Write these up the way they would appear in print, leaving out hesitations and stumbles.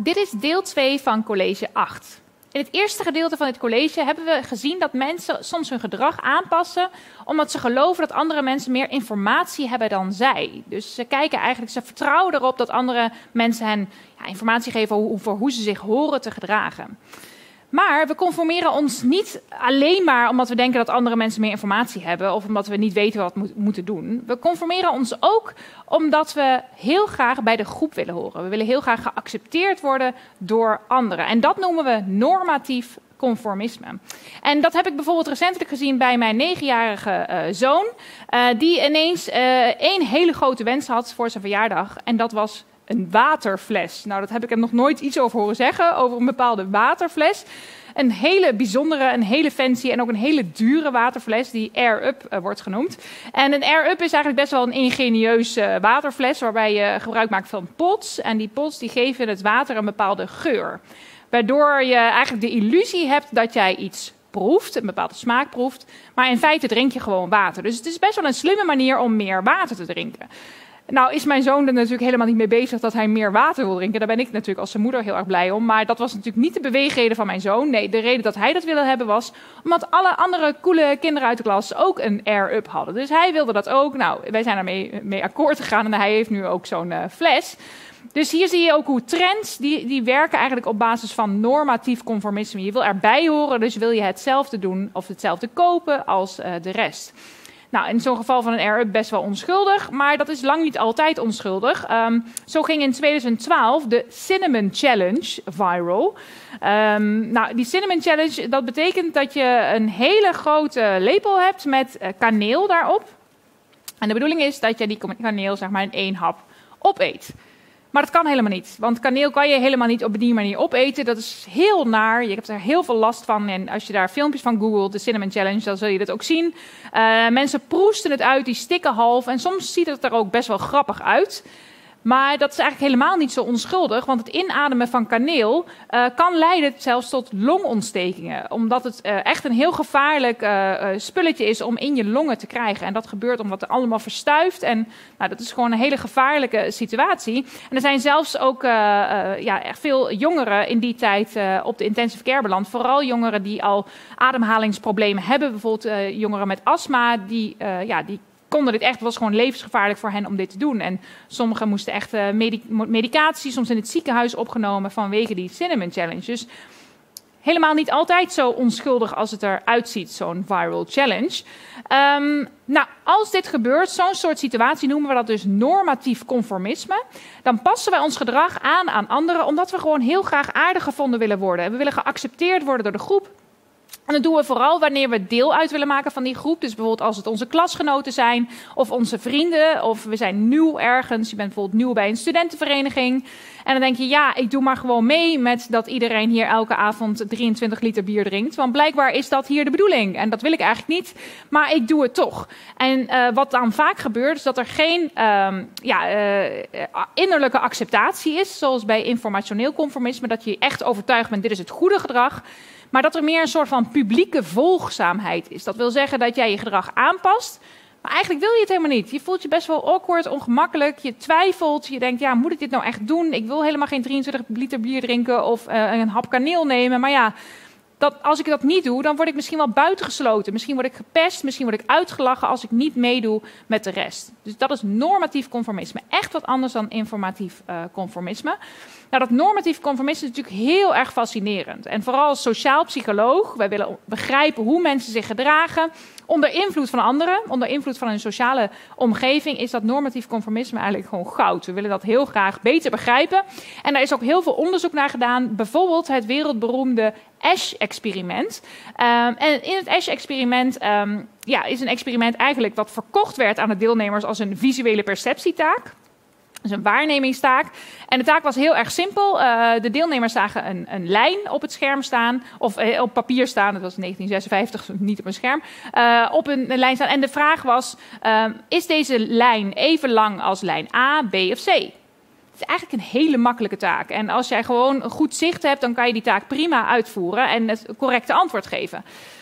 Dit is deel 2 van college 8. In het eerste gedeelte van dit college hebben we gezien dat mensen soms hun gedrag aanpassen omdat ze geloven dat andere mensen meer informatie hebben dan zij. Dus ze vertrouwen erop dat andere mensen hen informatie geven over hoe ze zich horen te gedragen. Maar we conformeren ons niet alleen maar omdat we denken dat andere mensen meer informatie hebben of omdat we niet weten wat we moeten doen. We conformeren ons ook omdat we heel graag bij de groep willen horen. We willen heel graag geaccepteerd worden door anderen. En dat noemen we normatief conformisme. En dat heb ik bijvoorbeeld recentelijk gezien bij mijn 9-jarige zoon, die ineens één hele grote wens had voor zijn verjaardag. En dat was een waterfles. Nou, dat heb ik hem nog nooit iets over horen zeggen, over een bepaalde waterfles. Een hele bijzondere, een hele fancy en ook een hele dure waterfles die Air-Up wordt genoemd. En een Air-Up is eigenlijk best wel een ingenieus waterfles waarbij je gebruik maakt van pots. En die pots die geven het water een bepaalde geur. Waardoor je eigenlijk de illusie hebt dat jij iets proeft, een bepaalde smaak proeft. Maar in feite drink je gewoon water. Dus het is best wel een slimme manier om meer water te drinken. Nou is mijn zoon er natuurlijk helemaal niet mee bezig dat hij meer water wil drinken. Daar ben ik natuurlijk als zijn moeder heel erg blij om. Maar dat was natuurlijk niet de beweegreden van mijn zoon. Nee, de reden dat hij dat wilde hebben was omdat alle andere coole kinderen uit de klas ook een Air-Up hadden. Dus hij wilde dat ook. Nou, wij zijn daarmee mee akkoord gegaan en hij heeft nu ook zo'n fles. Dus hier zie je ook hoe trends, die werken eigenlijk op basis van normatief conformisme. Je wil erbij horen, dus wil je hetzelfde doen of hetzelfde kopen als de rest. Nou, in zo'n geval van een Air-Up best wel onschuldig, maar dat is lang niet altijd onschuldig. Zo ging in 2012 de Cinnamon Challenge viral. Die Cinnamon Challenge, dat betekent dat je een hele grote lepel hebt met kaneel daarop. En de bedoeling is dat je die kaneel zeg maar in 1 hap opeet. Maar dat kan helemaal niet, want kaneel kan je helemaal niet op die manier opeten. Dat is heel naar, je hebt er heel veel last van. En als je daar filmpjes van googelt, de Cinnamon Challenge, dan zul je dat ook zien. Mensen proesten het uit, die stikken half. En soms ziet het er ook best wel grappig uit. Maar dat is eigenlijk helemaal niet zo onschuldig, want het inademen van kaneel kan leiden zelfs tot longontstekingen. Omdat het echt een heel gevaarlijk spulletje is om in je longen te krijgen. En dat gebeurt omdat het allemaal verstuift. En dat is gewoon een hele gevaarlijke situatie. En er zijn zelfs ook echt veel jongeren in die tijd op de intensive care beland. Vooral jongeren die al ademhalingsproblemen hebben. Bijvoorbeeld jongeren met astma, die konden dit echt, het was gewoon levensgevaarlijk voor hen om dit te doen. En sommigen moesten echt medicatie, soms in het ziekenhuis opgenomen vanwege die Cinnamon Challenge. Dus helemaal niet altijd zo onschuldig als het eruit ziet, zo'n viral challenge. Als dit gebeurt, zo'n soort situatie noemen we dat dus normatief conformisme. Dan passen wij ons gedrag aan anderen, omdat we gewoon heel graag aardig gevonden willen worden. We willen geaccepteerd worden door de groep. En dat doen we vooral wanneer we deel uit willen maken van die groep. Dus bijvoorbeeld als het onze klasgenoten zijn of onze vrienden. Of we zijn nieuw ergens. Je bent bijvoorbeeld nieuw bij een studentenvereniging. En dan denk je, ik doe maar gewoon mee met dat iedereen hier elke avond 23 liter bier drinkt. Want blijkbaar is dat hier de bedoeling. En dat wil ik eigenlijk niet, maar ik doe het toch. En wat dan vaak gebeurt, is dat er geen innerlijke acceptatie is. Zoals bij informationeel conformisme, dat je echt overtuigd bent, dit is het goede gedrag. Maar dat er meer een soort van publieke volgzaamheid is. Dat wil zeggen dat jij je gedrag aanpast. Maar eigenlijk wil je het helemaal niet. Je voelt je best wel awkward, ongemakkelijk. Je twijfelt. Je denkt, moet ik dit nou echt doen? Ik wil helemaal geen 23 liter bier drinken of een hap kaneel nemen. Maar als ik dat niet doe, dan word ik misschien wel buitengesloten. Misschien word ik gepest, misschien word ik uitgelachen als ik niet meedoe met de rest. Dus dat is normatief conformisme. Echt wat anders dan informatief conformisme. Dat normatief conformisme is natuurlijk heel erg fascinerend. En vooral als sociaal psycholoog, wij willen begrijpen hoe mensen zich gedragen. Onder invloed van anderen, onder invloed van een sociale omgeving, is dat normatief conformisme eigenlijk gewoon goud. We willen dat heel graag beter begrijpen. En daar is ook heel veel onderzoek naar gedaan. Bijvoorbeeld het wereldberoemde Asch-experiment. En in het Asch-experiment is een experiment eigenlijk wat verkocht werd aan de deelnemers als een visuele perceptietaak. Dus een waarnemingstaak. En de taak was heel erg simpel. De deelnemers zagen een lijn op het scherm staan. Of op papier staan, dat was in 1956, niet op een scherm. Op een lijn staan. En de vraag was, is deze lijn even lang als lijn A, B of C? Het is eigenlijk een hele makkelijke taak. En als jij gewoon een goed zicht hebt, dan kan je die taak prima uitvoeren en het correcte antwoord geven.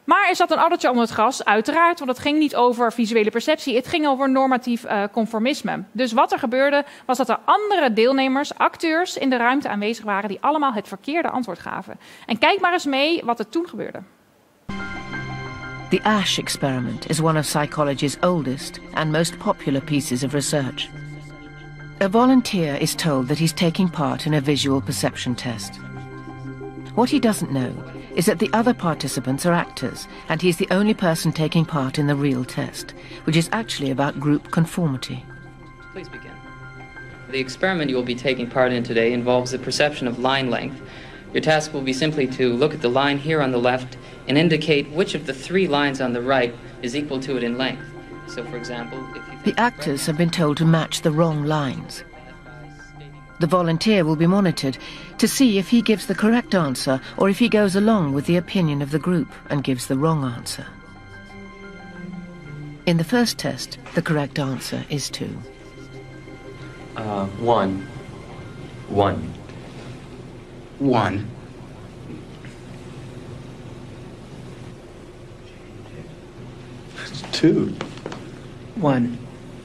Maar er zat een addertje onder het gras, uiteraard, want het ging niet over visuele perceptie, het ging over normatief conformisme. Dus wat er gebeurde, was dat er andere deelnemers, acteurs in de ruimte aanwezig waren die allemaal het verkeerde antwoord gaven. En kijk maar eens mee wat er toen gebeurde. The Asch experiment is one of psychology's oldest and most popular pieces of research. A volunteer is told that he's taking part in a visual perception test. What he doesn't know is that the other participants are actors, and he's the only person taking part in the real test, which is actually about group conformity. Please begin. The experiment you will be taking part in today involves the perception of line length. Your task will be simply to look at the line here on the left and indicate which of the 3 lines on the right is equal to it in length. So, for example, if you The actors have been told to match the wrong lines. The volunteer will be monitored to see if he gives the correct answer or if he goes along with the opinion of the group and gives the wrong answer. In the first test, the correct answer is 2. 1. 1. 1. 2. 1.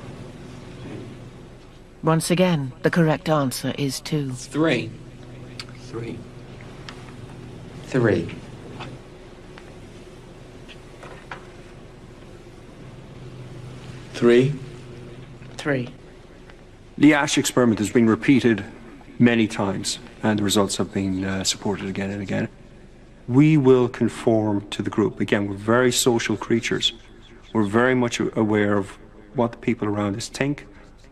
Once again, the correct answer is 2. 3. 3. 3. 3. 3. The Asch experiment has been repeated many times, and the results have been supported again and again. We will conform to the group. Again, we're very social creatures. We're very much aware of what the people around us think.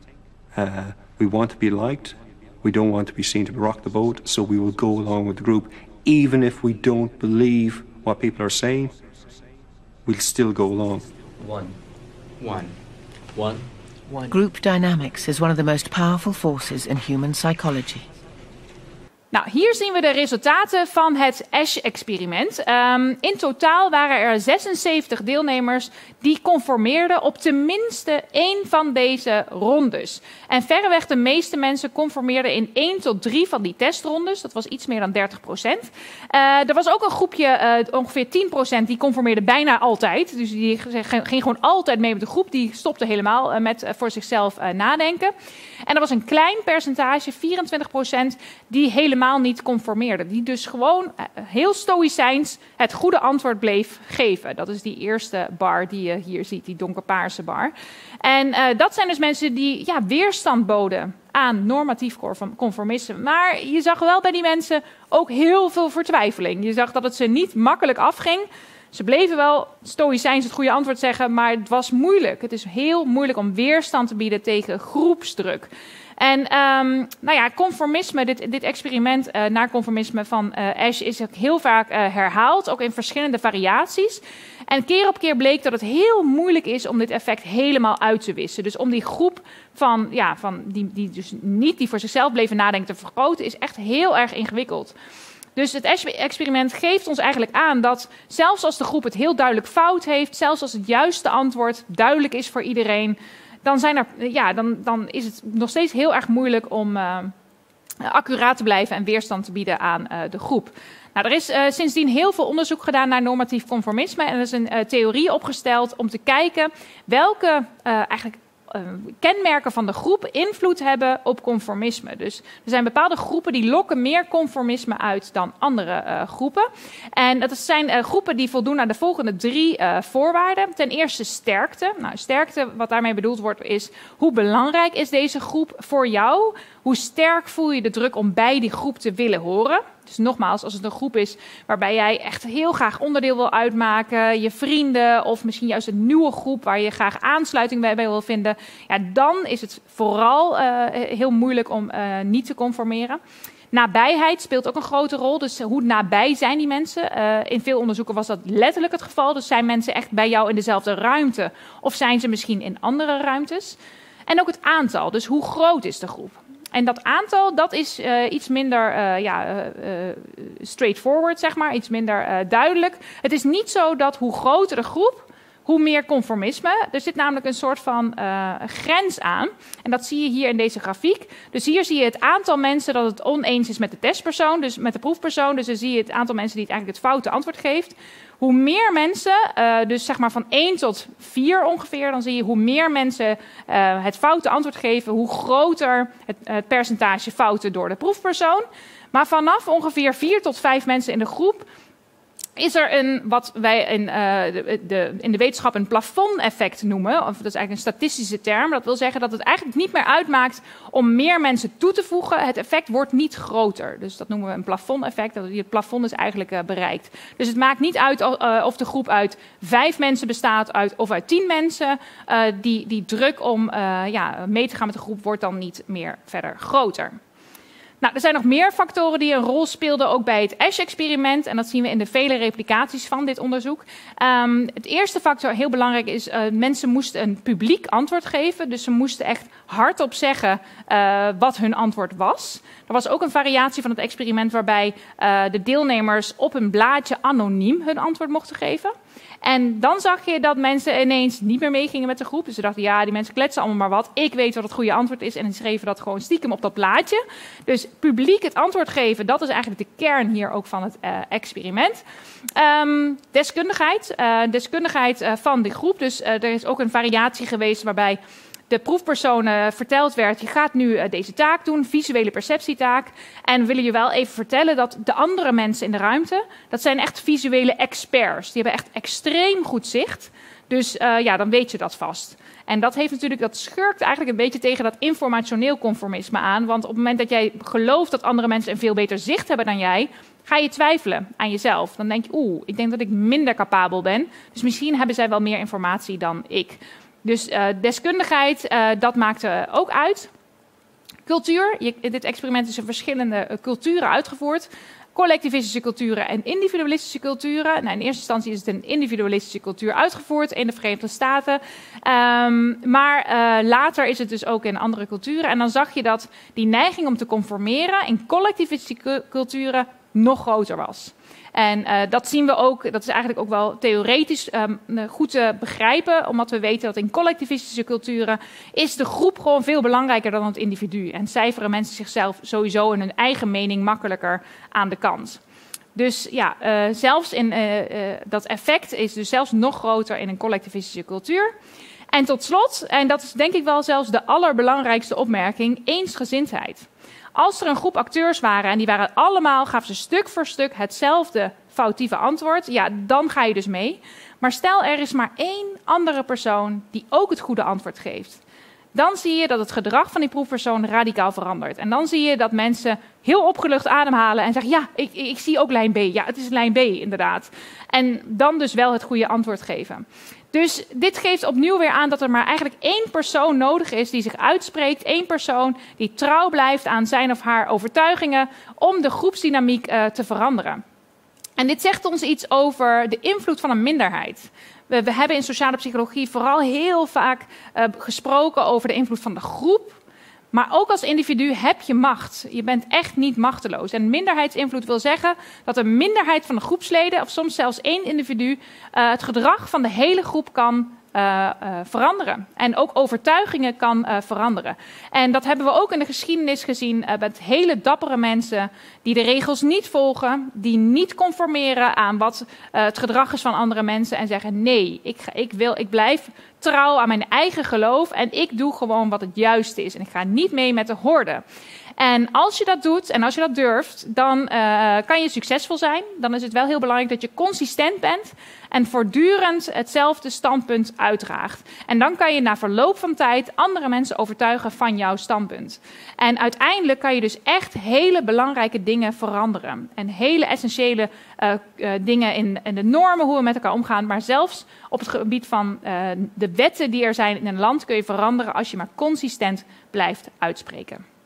We want to be liked. We don't want to be seen to rock the boat, so we will go along with the group. Even if we don't believe what people are saying, we'll still go along. 1. 1. 1. 1. Group dynamics is one of the most powerful forces in human psychology. Nou, hier zien we de resultaten van het Asch-experiment. In totaal waren er 76 deelnemers die conformeerden op tenminste 1 van deze rondes. En verreweg de meeste mensen conformeerden in 1 tot 3 van die testrondes. Dat was iets meer dan 30%. Er was ook een groepje, ongeveer 10%, die conformeerde bijna altijd. Dus die ging gewoon altijd mee met de groep. Die stopte helemaal met voor zichzelf nadenken. En er was een klein percentage, 24%, die helemaal niet conformeerde. Die dus gewoon heel stoïcijns het goede antwoord bleef geven. Dat is die eerste bar die je hier ziet, die donkerpaarse bar. En dat zijn dus mensen die weerstand boden aan normatief conformisme. Maar je zag wel bij die mensen ook heel veel vertwijfeling. Je zag dat het ze niet makkelijk afging. Ze bleven wel stoïcijns het goede antwoord zeggen, maar het was moeilijk. Het is heel moeilijk om weerstand te bieden tegen groepsdruk. En conformisme, dit experiment naar conformisme van Asch is ook heel vaak herhaald, ook in verschillende variaties. En keer op keer bleek dat het heel moeilijk is om dit effect helemaal uit te wissen. Dus om die groep die dus niet die voor zichzelf bleven nadenken te vergroten, is echt heel erg ingewikkeld. Dus het experiment geeft ons eigenlijk aan dat zelfs als de groep het heel duidelijk fout heeft, zelfs als het juiste antwoord duidelijk is voor iedereen, dan is het nog steeds heel erg moeilijk om accuraat te blijven en weerstand te bieden aan de groep. Nou, er is sindsdien heel veel onderzoek gedaan naar normatief conformisme en er is een theorie opgesteld om te kijken welke kenmerken van de groep invloed hebben op conformisme. Dus er zijn bepaalde groepen die lokken meer conformisme uit dan andere groepen. En dat zijn groepen die voldoen aan de volgende 3 voorwaarden. Ten eerste sterkte. Nou, sterkte, wat daarmee bedoeld wordt, is hoe belangrijk is deze groep voor jou? Hoe sterk voel je de druk om bij die groep te willen horen? Dus nogmaals, als het een groep is waarbij jij echt heel graag onderdeel wil uitmaken, je vrienden of misschien juist een nieuwe groep waar je graag aansluiting bij wil vinden, dan is het vooral heel moeilijk om niet te conformeren. Nabijheid speelt ook een grote rol. Dus hoe nabij zijn die mensen? In veel onderzoeken was dat letterlijk het geval. Dus zijn mensen echt bij jou in dezelfde ruimte of zijn ze misschien in andere ruimtes? En ook het aantal. Dus hoe groot is de groep? En dat aantal, dat is iets minder straightforward, zeg maar. Iets minder duidelijk. Het is niet zo dat hoe groter de groep, hoe meer conformisme. Er zit namelijk een soort van grens aan. En dat zie je hier in deze grafiek. Dus hier zie je het aantal mensen dat het oneens is met de testpersoon, dus met de proefpersoon. Dus dan zie je het aantal mensen die het eigenlijk het foute antwoord geeft. Hoe meer mensen, dus zeg maar van 1 tot 4 ongeveer, dan zie je hoe meer mensen het foute antwoord geven, hoe groter het percentage fouten door de proefpersoon. Maar vanaf ongeveer 4 tot 5 mensen in de groep is er wat wij in de wetenschap een plafond-effect noemen. Of dat is eigenlijk een statistische term. Dat wil zeggen dat het eigenlijk niet meer uitmaakt om meer mensen toe te voegen. Het effect wordt niet groter. Dus dat noemen we een plafond-effect. Het plafond is eigenlijk bereikt. Dus het maakt niet uit of de groep uit 5 mensen bestaat of uit 10 mensen. Die druk om mee te gaan met de groep wordt dan niet meer verder groter. Nou, er zijn nog meer factoren die een rol speelden, ook bij het ASH-experiment. En dat zien we in de vele replicaties van dit onderzoek. Het eerste factor, heel belangrijk, is mensen moesten een publiek antwoord geven. Dus ze moesten echt hardop zeggen wat hun antwoord was. Er was ook een variatie van het experiment waarbij de deelnemers op een blaadje anoniem hun antwoord mochten geven. En dan zag je dat mensen ineens niet meer meegingen met de groep. Dus ze dachten, ja, die mensen kletsen allemaal maar wat. Ik weet wat het goede antwoord is. En die schreven dat gewoon stiekem op dat blaadje. Dus publiek het antwoord geven, dat is eigenlijk de kern hier ook van het experiment. Deskundigheid van die groep. Dus er is ook een variatie geweest waarbij de proefpersoon verteld werd, je gaat nu deze taak doen, visuele perceptietaak. En we willen je wel even vertellen dat de andere mensen in de ruimte, dat zijn echt visuele experts. Die hebben echt extreem goed zicht. Dus dan weet je dat vast. En dat schurkt eigenlijk een beetje tegen dat informationeel conformisme aan. Want op het moment dat jij gelooft dat andere mensen een veel beter zicht hebben dan jij, ga je twijfelen aan jezelf. Dan denk je, ik denk dat ik minder capabel ben. Dus misschien hebben zij wel meer informatie dan ik. Dus deskundigheid, dat maakt ook uit. Cultuur, dit experiment is in verschillende culturen uitgevoerd. Collectivistische culturen en individualistische culturen. Nou, in eerste instantie is het een individualistische cultuur uitgevoerd in de Verenigde Staten. Maar later is het dus ook in andere culturen. En dan zag je dat die neiging om te conformeren in collectivistische culturen nog groter was. En dat zien we ook, dat is eigenlijk ook wel theoretisch goed te begrijpen, omdat we weten dat in collectivistische culturen is de groep gewoon veel belangrijker dan het individu. En cijferen mensen zichzelf sowieso in hun eigen mening makkelijker aan de kant. Dus ja, zelfs in dat effect is dus zelfs nog groter in een collectivistische cultuur. En tot slot, en dat is denk ik wel zelfs de allerbelangrijkste opmerking, eensgezindheid. Als er een groep acteurs waren en die waren allemaal, gaven ze stuk voor stuk hetzelfde foutieve antwoord, ja, dan ga je dus mee. Maar stel er is maar 1 andere persoon die ook het goede antwoord geeft. Dan zie je dat het gedrag van die proefpersoon radicaal verandert. En dan zie je dat mensen heel opgelucht ademhalen en zeggen, ja, ik zie ook lijn B. Ja, het is lijn B inderdaad. En dan dus wel het goede antwoord geven. Dus dit geeft opnieuw weer aan dat er maar eigenlijk 1 persoon nodig is die zich uitspreekt. 1 persoon die trouw blijft aan zijn of haar overtuigingen om de groepsdynamiek te veranderen. En dit zegt ons iets over de invloed van een minderheid. We hebben in sociale psychologie vooral heel vaak gesproken over de invloed van de groep. Maar ook als individu heb je macht. Je bent echt niet machteloos. En minderheidsinvloed wil zeggen dat een minderheid van de groepsleden, of soms zelfs 1 individu, het gedrag van de hele groep kan veranderen. En ook overtuigingen kan veranderen. En dat hebben we ook in de geschiedenis gezien met hele dappere mensen die de regels niet volgen, die niet conformeren aan wat het gedrag is van andere mensen en zeggen, nee, ik blijf trouw aan mijn eigen geloof en ik doe gewoon wat het juiste is. En ik ga niet mee met de horde. En als je dat doet en als je dat durft, dan kan je succesvol zijn. Dan is het wel heel belangrijk dat je consistent bent en voortdurend hetzelfde standpunt uitdraagt. En dan kan je na verloop van tijd andere mensen overtuigen van jouw standpunt. En uiteindelijk kan je dus echt hele belangrijke dingen veranderen. En hele essentiële dingen in de normen, hoe we met elkaar omgaan. Maar zelfs op het gebied van de wetten die er zijn in een land kun je veranderen als je maar consistent blijft uitspreken.